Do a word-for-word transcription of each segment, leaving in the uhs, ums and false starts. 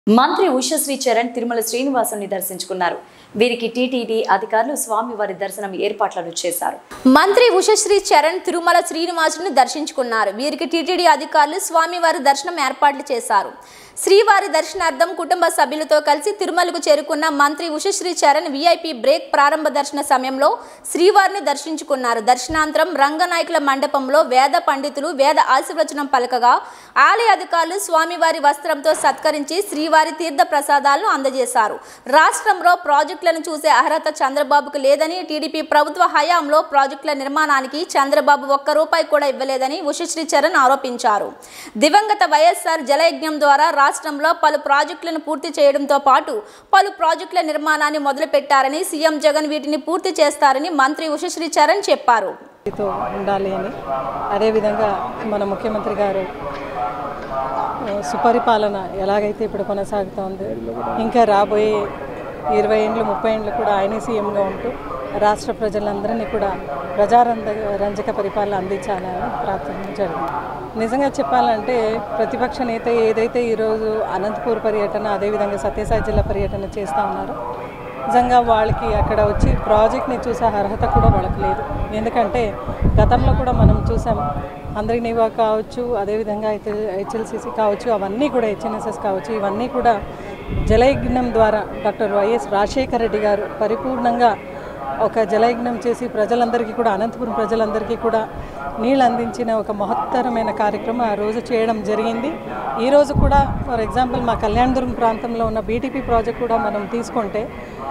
మంత్రి ఉషశ్రీ చరణ్ తిరుమల శ్రీనివాసుని దర్శించుకున్నారు. వీరికి టీటీడీ అధికారులు స్వామివారి దర్శనం ఏర్పాట్లను చేశారు. మంత్రి ఉషశ్రీ చరణ్ తిరుమల శ్రీనివాసుని దర్శించుకున్నారు. వీరికి టీటీడీ అధికారులు స్వామివారి దర్శనం ఏర్పాట్లు చేశారు. శ్రీవారి దర్శనార్థం కుటుంబ సభ్యులతో కలిసి తిరుమలకు చేరుకున్న మంత్రి ఉషశ్రీ చరణ్ వీఐపీ బ్రేక్ ప్రారంభ దర్శన సమయంలో శ్రీవారిని దర్శించుకున్నారు. దర్శనాంతరం రంగనాయకుల మండపంలో వేద పండితులు వేద ఆశీర్వచనం పలకగా ఆలయ అధికారులు స్వామివారి వస్త్రంతో సత్కరించి శ్రీవారి తీర్థ ప్రసాదాలను అందజేశారు. రాష్ట్రంలో ప్రాజెక్టులను చూసే అర్హత చంద్రబాబుకు లేదని, టీడీపీ ప్రభుత్వ హయాంలో ప్రాజెక్టుల నిర్మాణానికి చంద్రబాబు ఒక్క రూపాయి కూడా ఇవ్వలేదని ఉషశ్రీ చరణ్ ఆరోపించారు. దివంగత వైఎస్ఆర్ జలయజ్ఞం ద్వారా రాష్ట్రంలో పలు ప్రాజెక్టులను పూర్తి చేయడంతో పాటు పలు ప్రాజెక్టుల నిర్మాణాన్ని మొదలుపెట్టారని, సీఎం జగన్ వీటిని పూర్తి చేస్తారని మంత్రి ఉషశ్రీ చరణ్ చెప్పారు. ఉండాలి అని అదేవిధంగా మన ముఖ్యమంత్రి గారు సుపరిపాలన ఎలాగైతే ఇప్పుడు కొనసాగుతోంది, ఇంకా రాబోయే ఇరవై ఏళ్ళు ముప్పై ఏళ్ళు కూడా ఆయనే సీఎంగా ఉంటూ రాష్ట్ర ప్రజలందరినీ కూడా ప్రజారంజ రంజక పరిపాలన అందించాలని ప్రార్థించడం. నిజంగా చెప్పాలంటే ప్రతిపక్ష నేత ఏదైతే ఈరోజు అనంతపూర్ పర్యటన అదేవిధంగా సత్యసాయి జిల్లా పర్యటన చేస్తూ ఉన్నారో నిజంగా వాళ్ళకి అక్కడ వచ్చి ప్రాజెక్ట్ని చూసే అర్హత కూడా వాళ్ళకి లేదు. ఎందుకంటే గతంలో కూడా మనం చూసాం, అందరి నివా కావచ్చు, అదేవిధంగా అయితే హెచ్ఎల్సిసి కావచ్చు, అవన్నీ కూడా హెచ్ఎన్ఎస్ఎస్ కావచ్చు, ఇవన్నీ కూడా జలయజ్ఞం ద్వారా డాక్టర్ వైఎస్ రాజశేఖర రెడ్డి గారు పరిపూర్ణంగా ఒక జలయజ్ఞం చేసి ప్రజలందరికీ కూడా అనంతపురం ప్రజలందరికీ కూడా నీళ్ళు అందించిన ఒక మహత్తరమైన కార్యక్రమం ఆ రోజు చేయడం జరిగింది. ఈరోజు కూడా ఫర్ ఎగ్జాంపుల్ మా కళ్యాణదుర్గం ప్రాంతంలో ఉన్న బీటీపీ ప్రాజెక్ట్ కూడా మనం తీసుకుంటే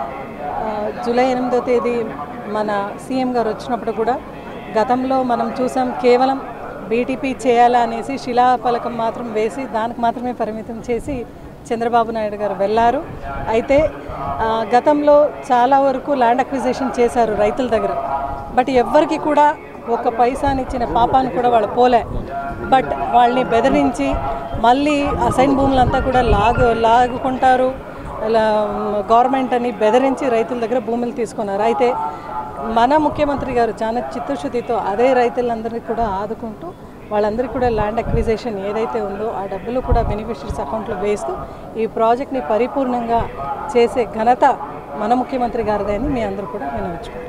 జూలై ఎనిమిదో తేదీ మన సీఎం గారు వచ్చినప్పుడు కూడా గతంలో మనం చూసాం, కేవలం బీటీపీ చేయాలా అనేసి శిలాఫలకం మాత్రం వేసి దానికి మాత్రమే పరిమితం చేసి చంద్రబాబు నాయుడు గారు వెళ్ళారు. అయితే గతంలో చాలా వరకు ల్యాండ్ అక్విజిషన్ చేశారు రైతుల దగ్గర, బట్ ఎవ్వరికి కూడా ఒక పైసానిచ్చిన పాపాన్ని కూడా వాళ్ళు పోలే. బట్ వాళ్ళని బెదిరించి మళ్ళీ అసైన్ భూములంతా కూడా లాగు లాగుకుంటారు గవర్నమెంట్ అని బెదిరించి రైతుల దగ్గర భూములు తీసుకున్నారు. అయితే మన ముఖ్యమంత్రి గారు చాలా చిత్తశుద్ధితో అదే రైతులందరినీ కూడా ఆదుకుంటూ వాళ్ళందరికీ కూడా ల్యాండ్ అక్విజిషన్ ఏదైతే ఉందో ఆ డబ్బులు కూడా బెనిఫిషరీస్ అకౌంట్లో వేస్తూ ఈ ప్రాజెక్ట్ని పరిపూర్ణంగా చేసే ఘనత మన ముఖ్యమంత్రి గారిదే అని మీ అందరూ కూడా వినవచ్చు.